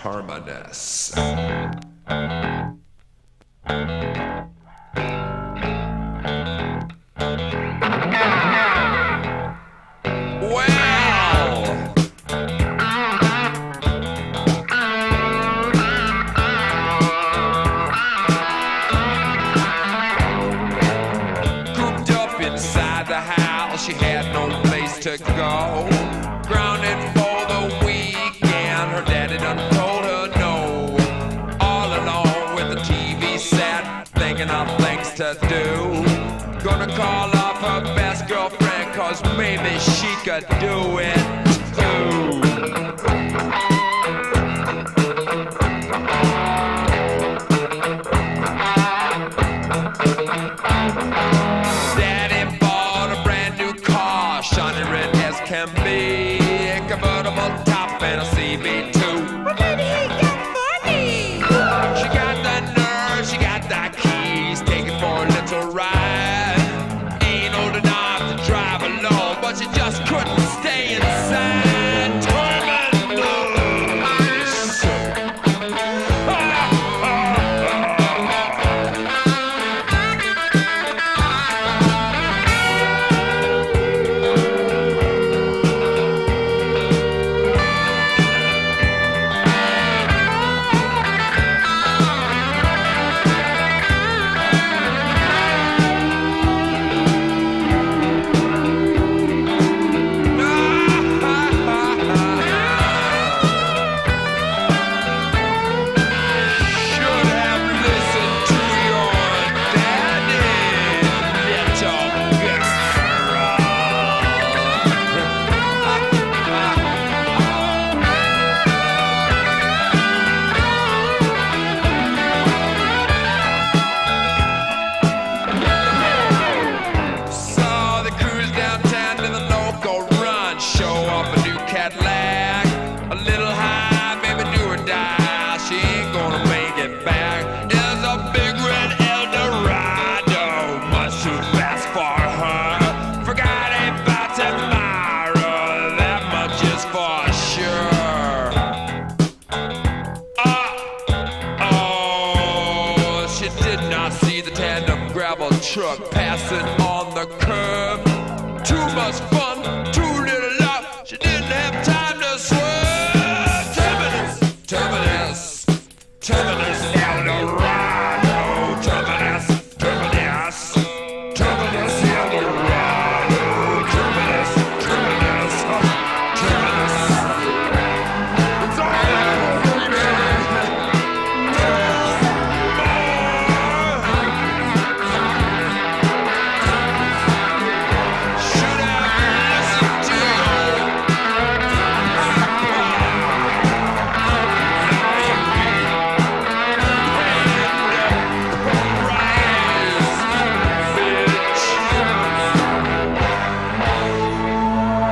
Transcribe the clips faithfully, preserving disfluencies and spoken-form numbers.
Terminus. She had no place to go, grounded for the weekend. Her daddy done told her no. All alone with the T V set, thinking of things to do. Gonna call up her best girlfriend, cause maybe she could do it too. Shiny red as can be, convertible top and a C V two. But baby, he got money. She got the nerve, she got the keys, take it for a little ride. Ain't old enough to drive alone, but she just couldn't stay inside. Truck passing on the curb. Too much fun, too little love. She didn't have time to swerve. Terminus, terminus, terminus, Eldorado. Terminus, terminus, terminus, Eldorado. Terminus, terminus, terminus. It's all over, baby.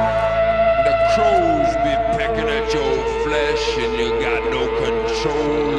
Crows be pecking at your flesh and you got no control.